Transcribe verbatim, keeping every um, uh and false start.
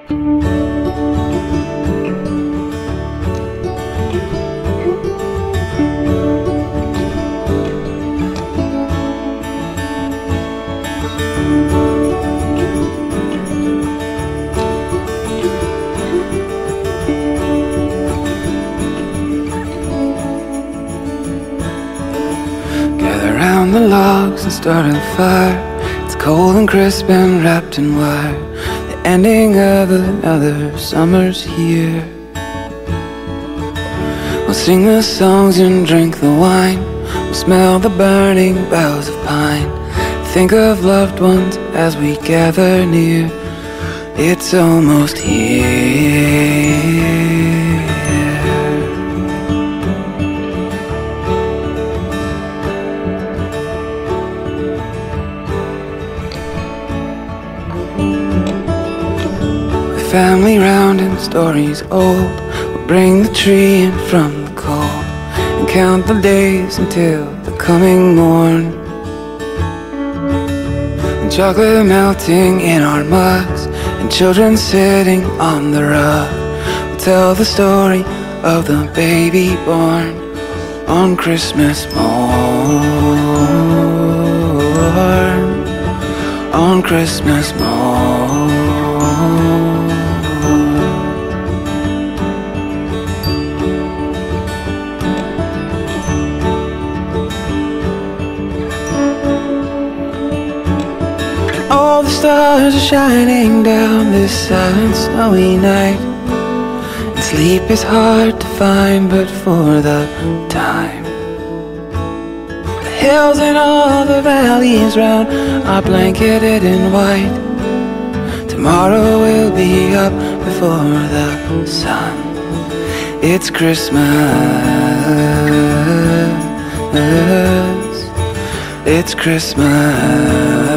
The logs and start a fire. It's cold and crisp and wrapped in wire. The ending of another summer's here. We'll sing the songs and drink the wine. We'll smell the burning boughs of pine. Think of loved ones as we gather near. It's almost here. Family round and stories old. We'll bring the tree in from the cold and count the days until the coming morn. And chocolate melting in our mugs and children sitting on the rug. We'll tell the story of the baby born on Christmas morn. On Christmas morn. All the stars are shining down this silent snowy night, and sleep is hard to find but for the time. The hills and all the valleys round are blanketed in white. Tomorrow will be up before the sun. It's Christmas. It's Christmas.